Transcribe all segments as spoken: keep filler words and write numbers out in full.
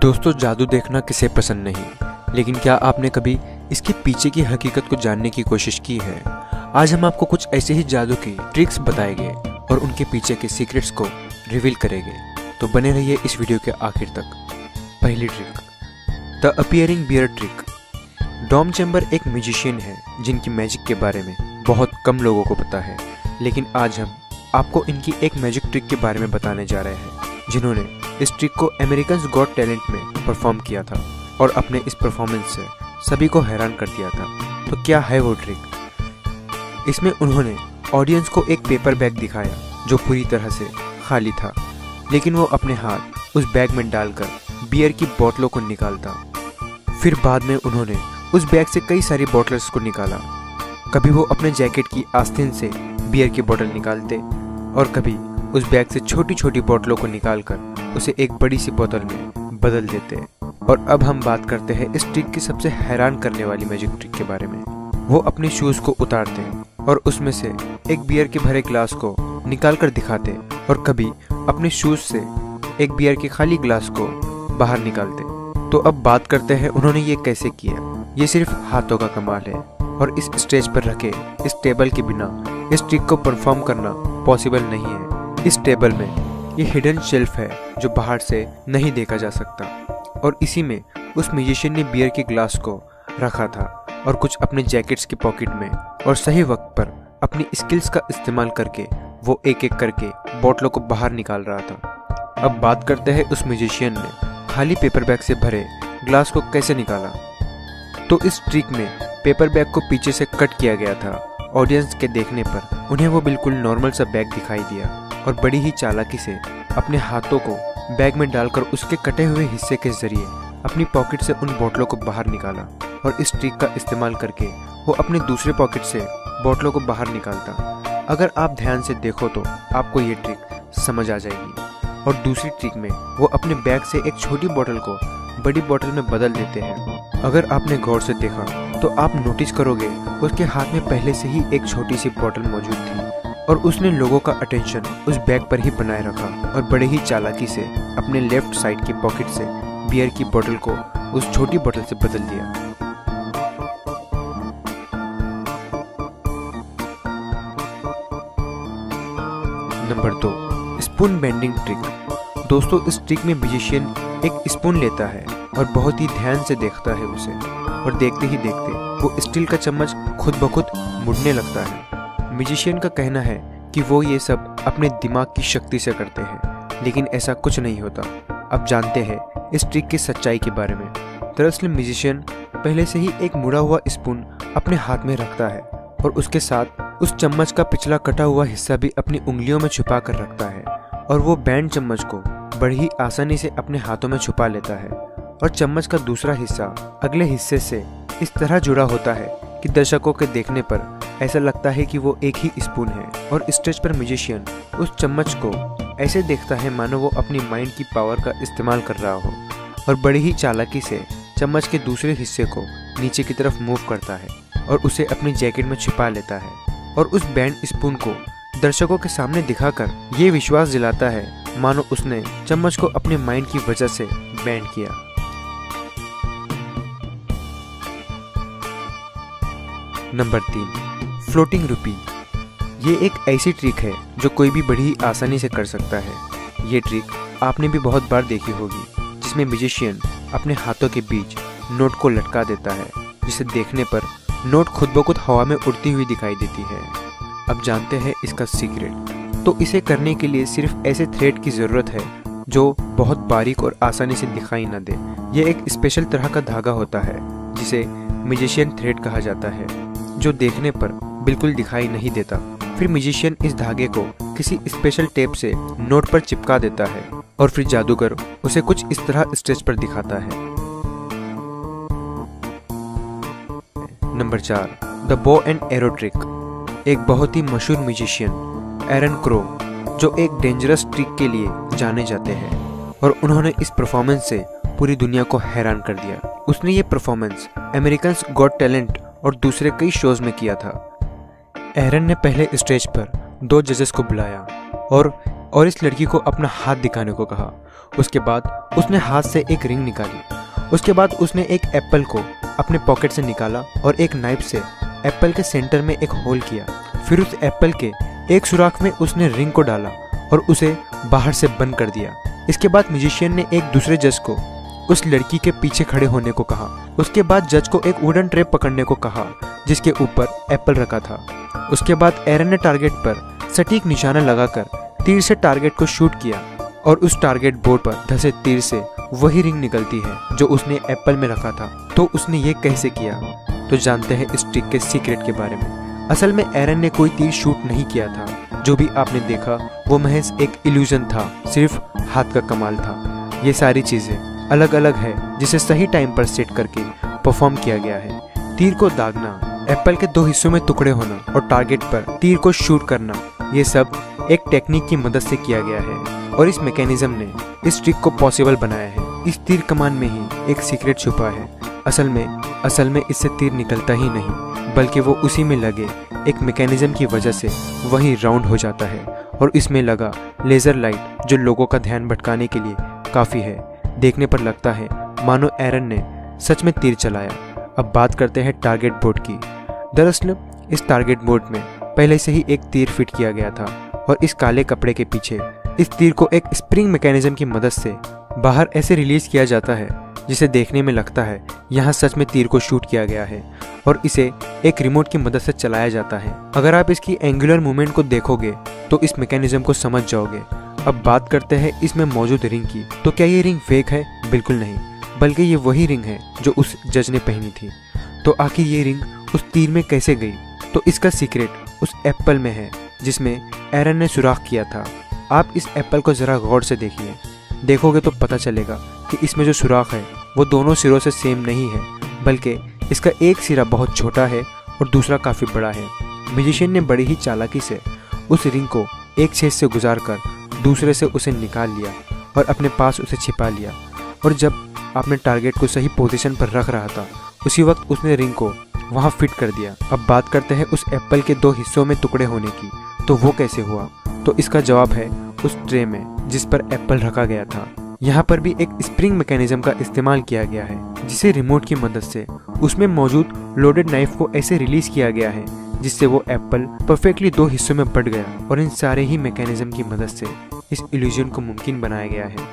दोस्तों, जादू देखना किसे पसंद नहीं, लेकिन क्या आपने कभी इसके पीछे की हकीकत को जानने की कोशिश की है? आज हम आपको कुछ ऐसे ही जादू की ट्रिक्स बताएंगे और उनके पीछे के सीक्रेट्स को रिवील करेंगे। तो बने रहिए इस वीडियो के आखिर तक। पहली trick, the appearing beard trick. Dom Chamber एक म्यूजिशियन है जिनकी मैजिक के बारे में बहुत कम लोगों को पता है, लेकिन आज हम आपको इनकी एक मैजिक ट्रिक के बारे में बताने जा रहे हैं जिन्होंने इस ट्रिक को अमेरिकन्स गॉट टैलेंट में परफॉर्म किया था और अपने इस परफॉर्मेंस से सभी को हैरान कर दिया था। तो क्या है वो ट्रिक? इसमें उन्होंने ऑडियंस को एक पेपर बैग दिखाया जो पूरी तरह से खाली था, लेकिन वो अपने हाथ उस बैग में डालकर बियर की बोतलों को निकालता। फिर बाद में उन्होंने उस बैग से कई सारी बोतल्स को निकाला। कभी वो अपने जैकेट की आस्तीन से बियर की बोतल निकालते और कभी उस बैग से छोटी छोटी बोतलों को निकालकर उसे एक बड़ी सी बोतल में बदल देते। और अब हम बात करते हैं इस ट्रिक की सबसे हैरान करने वाली मैजिक ट्रिक के बारे में। वो अपने शूज को उतारते और उसमें से एक बियर के भरे ग्लास को निकाल कर दिखाते और कभी अपने शूज से एक बियर के खाली ग्लास को बाहर निकालते। तो अब बात करते हैं उन्होंने ये कैसे किया। ये सिर्फ हाथों का कमाल है और इस स्टेज पर रखे इस टेबल के बिना इस ट्रिक को परफॉर्म करना पॉसिबल नहीं है। इस टेबल में ये हिडन शेल्फ है जो बाहर से नहीं देखा जा सकता और इसी में उस म्यूजिशियन ने बियर के ग्लास को रखा था और कुछ अपने जैकेट्स की पॉकेट में, और सही वक्त पर अपनी स्किल्स का इस्तेमाल करके वो एक एक करके बोतलों को बाहर निकाल रहा था। अब बात करते हैं उस म्यूजिशियन ने खाली पेपर बैग से भरे ग्लास को कैसे निकाला। तो इस ट्रिक में पेपर बैग को पीछे से कट किया गया था। ऑडियंस के देखने पर उन्हें वो बिल्कुल नॉर्मल सा बैग दिखाई दिया और बड़ी ही चालाकी से अपने हाथों को बैग में डालकर उसके कटे हुए हिस्से के जरिए अपनी पॉकेट से उन बोतलों को बाहर निकाला और इस ट्रिक का इस्तेमाल करके वो अपने दूसरे पॉकेट से बोतलों को बाहर निकालता। अगर आप ध्यान से देखो तो आपको ये ट्रिक समझ आ जाएगी। और दूसरी ट्रिक में वो अपने बैग से एक छोटी बोतल को बड़ी बोतल में बदल देते हैं। अगर आपने गौर से देखा तो आप नोटिस करोगे उसके हाथ में पहले से ही एक छोटी सी बोतल मौजूद थी और उसने लोगों का अटेंशन उस बैग पर ही बनाए रखा और बड़े ही चालाकी से अपने लेफ्ट साइड की पॉकेट से बियर की बोतल को उस छोटी बोतल से बदल दिया। नंबर दो, स्पून बेंडिंग ट्रिक। दोस्तों, इस ट्रिक में म्यूजिशियन एक स्पून लेता है और बहुत ही ध्यान से देखता है उसे, और देखते ही देखते वो स्टील का चम्मच खुद ब खुद मुड़ने लगता है। म्यूजिशियन का कहना है कि वो ये सब अपने दिमाग की शक्ति से करते हैं, लेकिन ऐसा कुछ नहीं होता। अब जानते हैं इस ट्रिक की सच्चाई के बारे में। दरअसल म्यूजिशियन पहले से ही एक मुड़ा हुआ स्पून अपने हाथ में रखता है और उसके साथ उस चम्मच का पिछला कटा हुआ हिस्सा भी अपनी उंगलियों में छुपा कर रखता है, और वो बैंड चम्मच को बड़ी ही आसानी से अपने हाथों में छुपा लेता है और चम्मच का दूसरा हिस्सा अगले हिस्से से इस तरह जुड़ा होता है कि दर्शकों के देखने पर ऐसा लगता है कि वो एक ही स्पून है। और स्टेज पर म्यूजिशियन उस चम्मच को ऐसे देखता है मानो वो अपनी माइंड की पावर का इस्तेमाल कर रहा हो, और बड़ी ही चालाकी से चम्मच के दूसरे हिस्से को नीचे की तरफ मूव करता है और उसे अपनी जैकेट में छिपा लेता है और उस बैंड स्पून को दर्शकों के सामने दिखाकर ये विश्वास दिलाता है मानो उसने चम्मच को अपने माइंड की वजह से बैंड किया। नंबर तीन, फ्लोटिंग रुपी। ये एक ऐसी ट्रिक है जो कोई भी बड़ी ही आसानी से कर सकता है। ये ट्रिक आपने भी बहुत बार देखी होगी, जिसमें म्यूजिशियन अपने हाथों के बीच नोट को लटका देता है, जिसे देखने पर नोट खुद ब खुद हवा में उड़ती हुई दिखाई देती है। अब जानते हैं इसका सीक्रेट। तो इसे करने के लिए सिर्फ ऐसे थ्रेड की ज़रूरत है जो बहुत बारीक और आसानी से दिखाई न दे। यह एक स्पेशल तरह का धागा होता है जिसे म्यूजिशियन थ्रेड कहा जाता है, जो देखने पर बिल्कुल दिखाई नहीं देता। फिर म्यूजिशियन इस धागे को किसी स्पेशल टेप से नोट पर चिपका देता है और फिर जादूगर उसे कुछ इस तरह स्टेज पर दिखाता है। नंबर चार, the bow and arrow trick. एक बहुत ही मशहूर म्यूजिशियन एरन क्रो, जो एक डेंजरस ट्रिक के लिए जाने जाते हैं, और उन्होंने इस परफॉर्मेंस से पूरी दुनिया को हैरान कर दिया। उसने ये परफॉर्मेंस अमेरिकन्स गॉट टैलेंट और दूसरे कई शोज में किया था। एरन ने पहले स्टेज पर दो जजेस को बुलाया और और इस लड़की को अपना हाथ दिखाने को कहा। उसके बाद उसने हाथ से एक रिंग निकाली। उसके बाद उसने एक एप्पल को अपने पॉकेट से निकाला और एक नाइफ से एप्पल के सेंटर में एक होल किया। फिर उस एप्पल के एक सुराख में उसने रिंग को डाला और उसे बाहर से बंद कर दिया। इसके बाद म्यूजिशियन ने एक दूसरे जज को उस लड़की के पीछे खड़े होने को कहा। उसके बाद जज को एक वुडन ट्रे पकड़ने को कहा जिसके ऊपर एप्पल रखा था। उसके बाद एरन ने टारगेट पर सटीक निशाना लगाकर तीर से टारगेट को शूट किया और उस टारगेट बोर्ड पर धसे तीर से वही रिंग निकलती है जो उसने एप्पल में रखा था। तो उसने ये कैसे किया? तो जानते हैं इस ट्रिक के सीक्रेट के बारे में। असल में एरन ने कोई तीर शूट नहीं किया था। जो भी आपने देखा वो महज एक इल्यूजन था, सिर्फ हाथ का कमाल था। ये सारी चीजें अलग अलग है जिसे सही टाइम पर सेट करके परफॉर्म किया गया है। तीर को दागना, एप्पल के दो हिस्सों में टुकड़े होना और टारगेट पर तीर को शूट करना, ये सब एक टेक्निक की मदद से किया गया है और इस मैकेनिज्म ने इस ट्रिक को पॉसिबल बनाया है। इस तीर कमान में ही एक सीक्रेट छुपा है। असल में असल में इससे तीर निकलता ही नहीं, बल्कि वो उसी में लगे एक मैकेनिज्म की वजह से वही राउंड हो जाता है और इसमें लगा लेजर लाइट जो लोगों का ध्यान भटकाने के लिए काफ़ी है। देखने पर लगता है मानो एरन ने सच में तीर चलाया। अब बात करते हैं टारगेट बोर्ड की। दरअसल इस टारगेट बोर्ड में पहले से ही एक तीर फिट किया गया था और इस काले कपड़े के पीछे इस तीर को एक स्प्रिंग मैकेनिज्म की मदद से बाहर ऐसे रिलीज किया जाता है जिसे देखने में लगता है यहाँ सच में तीर को शूट किया गया है और इसे एक रिमोट की मदद से चलाया जाता है। अगर आप इसकी एंगुलर मूवमेंट को देखोगे तो इस मैकेनिज्म को समझ जाओगे। अब बात करते हैं इसमें मौजूद रिंग की। तो क्या ये रिंग फेक है? बिल्कुल नहीं, बल्कि ये वही रिंग है जो उस जज ने पहनी थी। तो आखिर ये रिंग उस तीर में कैसे गई? तो इसका सीक्रेट उस एप्पल में है जिसमें एरन ने सुराख किया था। आप इस एप्पल को जरा गौर से देखिए। देखोगे तो पता चलेगा कि इसमें जो सुराख है वो दोनों सिरों से सेम नहीं है, बल्कि इसका एक सिरा बहुत छोटा है और दूसरा काफ़ी बड़ा है। म्यूजिशियन ने बड़ी ही चालाकी से उस रिंग को एक छेद से गुजार कर दूसरे से उसे निकाल लिया और अपने पास उसे छिपा लिया। और जब आपने टारगेट को सही पोजीशन पर रख रहा था उसी वक्त उसने रिंग को वहाँ फिट कर दिया। अब बात करते हैं उस एप्पल के दो हिस्सों में टुकड़े होने की। तो वो कैसे हुआ? तो इसका जवाब है उस ट्रे में जिस पर एप्पल रखा गया था। यहाँ पर भी एक स्प्रिंग मैकेनिज्म का इस्तेमाल किया गया है जिसे रिमोट की मदद से उसमें मौजूद लोडेड नाइफ को ऐसे रिलीज किया गया है जिससे वो एप्पल परफेक्टली दो हिस्सों में बट गया और इन सारे ही मैकेनिज्म की मदद से इस इल्यूजन को मुमकिन बनाया गया है।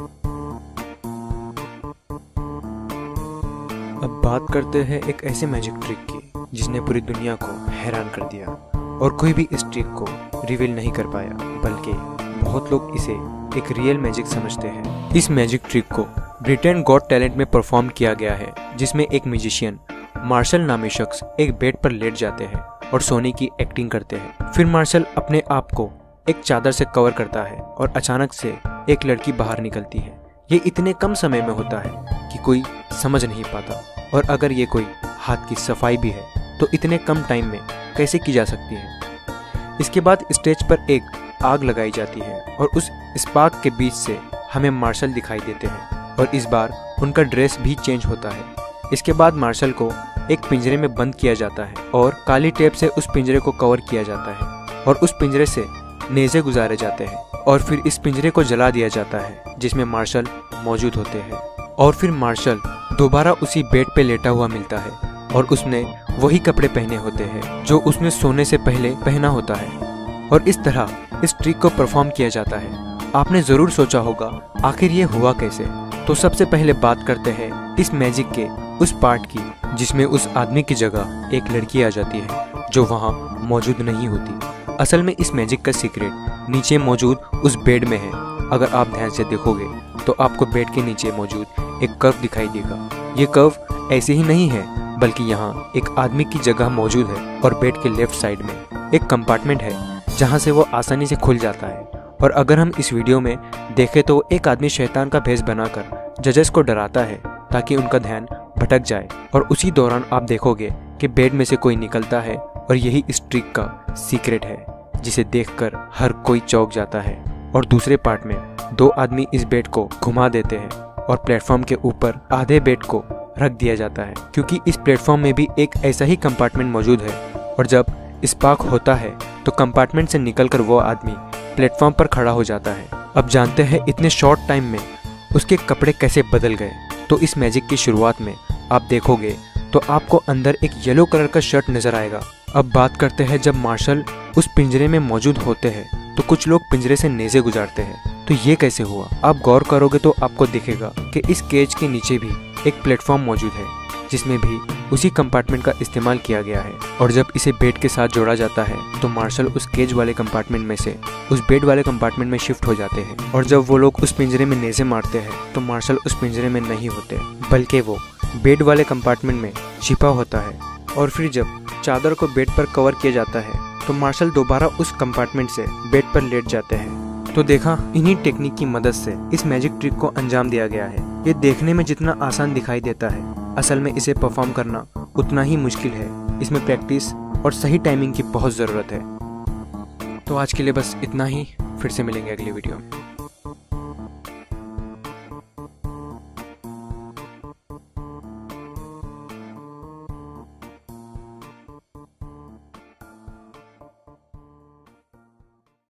अब बात करते हैं एक ऐसे मैजिक ट्रिक की जिसने पूरी दुनिया को हैरान कर दिया और कोई भी इस ट्रिक को रिवील नहीं कर पाया, बल्कि बहुत लोग इसे एक रियल मैजिक समझते हैं। इस मैजिक ट्रिक को ब्रिटेन गॉट टैलेंट में परफॉर्म किया गया है जिसमें एक म्यूजिशियन मार्शल नामी शख्स एक बेड पर लेट जाते हैं और सोने की एक्टिंग करते हैं। फिर मार्शल अपने आप को एक चादर से कवर करता है और अचानक से एक लड़की बाहर निकलती है। ये इतने कम समय में होता है कि कोई समझ नहीं पाता, और अगर ये कोई हाथ की सफाई भी है तो इतने कम टाइम में कैसे की जा सकती है। इसके बाद स्टेज पर एक आग लगाई जाती है और उस स्पार्क के बीच से हमें मार्शल दिखाई देते हैं और इस बार उनका ड्रेस भी चेंज होता है। इसके बाद मार्शल को एक पिंजरे में बंद किया जाता है और काली टेप से उस पिंजरे को कवर किया जाता है और उस पिंजरे से नेज़े गुजारे जाते हैं और फिर इस पिंजरे को जला दिया जाता है जिसमें मार्शल मौजूद होते हैं। और फिर मार्शल दोबारा उसी बेड पे लेटा हुआ मिलता है और उसने वही कपड़े पहने होते हैं जो उसने सोने से पहले पहना होता है और इस तरह इस ट्रिक को परफॉर्म किया जाता है। आपने ज़रूर सोचा होगा आखिर ये हुआ कैसे। तो सबसे पहले बात करते हैं इस मैजिक के उस पार्ट की जिसमें उस आदमी की जगह एक लड़की आ जाती है जो वहाँ मौजूद नहीं होती। असल में इस मैजिक का सीक्रेट नीचे मौजूद उस बेड में है। अगर आप ध्यान से देखोगे तो आपको बेड के नीचे मौजूद एक कर्व दिखाई देगा। ये कर्व ऐसे ही नहीं है, बल्कि यहाँ एक आदमी की जगह मौजूद है और बेड के लेफ्ट साइड में एक कंपार्टमेंट है जहाँ से वो आसानी से खुल जाता है। और अगर हम इस वीडियो में देखें तो एक आदमी शैतान का भेष बनाकर जजेस को डराता है ताकि उनका ध्यान भटक जाए, और उसी दौरान आप देखोगे कि बेड में से कोई निकलता है और यही इस ट्रिक का सीक्रेट है जिसे देखकर हर कोई चौंक जाता है। और दूसरे पार्ट में दो आदमी इस बेड को घुमा देते हैं और प्लेटफॉर्म के ऊपर आधे बेड को रख दिया जाता है क्योंकि इस प्लेटफॉर्म में भी एक ऐसा ही कंपार्टमेंट मौजूद है। और जब स्पार्क होता है तो कंपार्टमेंट से निकलकर वो आदमी प्लेटफॉर्म पर खड़ा हो जाता है। अब जानते हैं इतने शॉर्ट टाइम में उसके कपड़े कैसे बदल गए। तो इस मैजिक की शुरुआत में आप देखोगे तो आपको अंदर एक येलो कलर का शर्ट नजर आएगा। अब बात करते हैं जब मार्शल उस पिंजरे में मौजूद होते हैं तो कुछ लोग पिंजरे से नेज़े गुजारते हैं। तो ये कैसे हुआ? आप गौर करोगे तो आपको दिखेगा कि इस केज के नीचे भी एक प्लेटफॉर्म मौजूद है जिसमें भी उसी कंपार्टमेंट का इस्तेमाल किया गया है। और जब इसे बेड के साथ जोड़ा जाता है तो मार्शल उस केज वाले कंपार्टमेंट में से उस बेड वाले कंपार्टमेंट में शिफ्ट हो जाते हैं। और जब वो लोग उस पिंजरे में नेज़े मारते हैं तो मार्शल उस पिंजरे में नहीं होते, बल्कि वो बेड वाले कंपार्टमेंट में छिपा होता है। और फिर जब चादर को बेड पर कवर किया जाता है तो मार्शल दोबारा उस कंपार्टमेंट से बेड पर लेट जाते हैं। तो देखा, इन्हीं टेक्निक की मदद से इस मैजिक ट्रिक को अंजाम दिया गया है। ये देखने में जितना आसान दिखाई देता है, असल में इसे परफॉर्म करना उतना ही मुश्किल है। इसमें प्रैक्टिस और सही टाइमिंग की बहुत ज़रूरत है। तो आज के लिए बस इतना ही, फिर से मिलेंगे अगली वीडियो में।